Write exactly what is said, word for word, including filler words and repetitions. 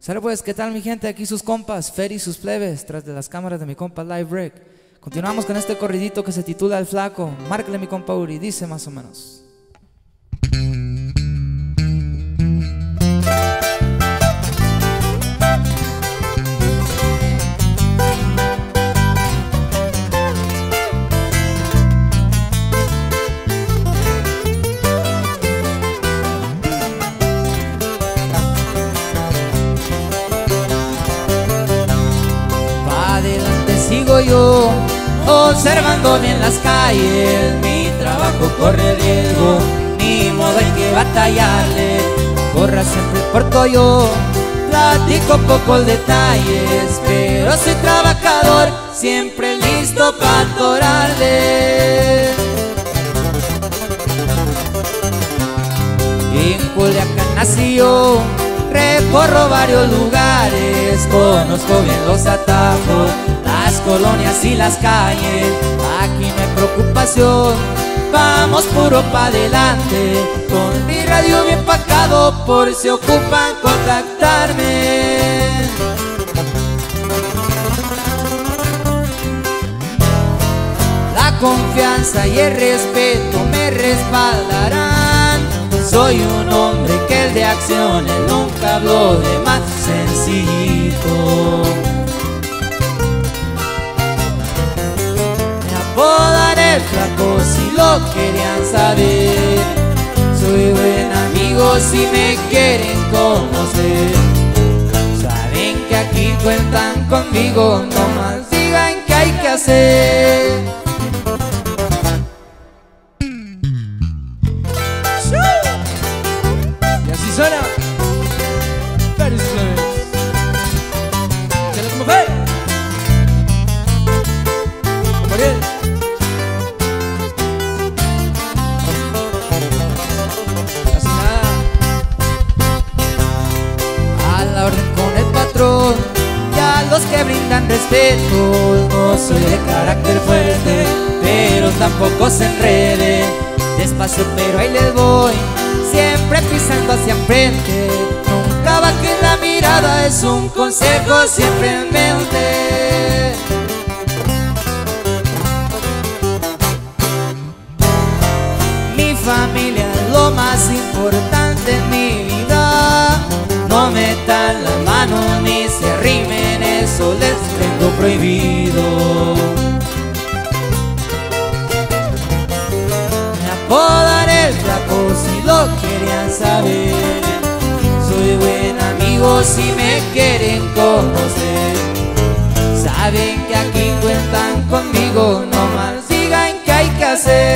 Sale pues, ¿qué tal mi gente? Aquí sus compas, Fer y sus plebes, tras de las cámaras de mi compa Live Rec. Continuamos con este corridito que se titula El Flaco. Márcale mi compa Uri, dice más o menos. Sigo yo observando bien las calles, mi trabajo corre riesgo, ni modo hay que batallarle. Corra siempre porto yo, platico pocos detalles, pero soy trabajador, siempre listo para atorarle. En Culiacán nací yo, recorro varios lugares, conozco bien los atajos, las colonias y las calles. Aquí no hay preocupación, vamos puro pa' adelante, con mi radio bien pacado por si ocupan contactarme. La confianza y el respeto me respaldarán. Soy un hombre que el de acciones nunca habló de más, sencillito. Me apodan el Flaco si lo querían saber. Soy buen amigo si me quieren conocer. Saben que aquí cuentan conmigo, no más digan qué hay que hacer. Suena Fer y sus plebes. Chale como Fer, como Ariel. Casi nada. A la orden con el patrón y a los que brindan respeto. No soy de carácter fuerte, pero tampoco se enrede. Despacio pero ahí les voy, siempre pisando hacia enfrente. Nunca bajen la mirada, es un consejo siempre en mente. Mi familia es lo más importante en mi vida. No metan la mano ni se arrimen, eso les tengo prohibido. Me apodan el Flaco si lo querían saber. Soy buen amigo si me quieren conocer. Saben que aquí cuentan conmigo, no más digan qué hay que hacer.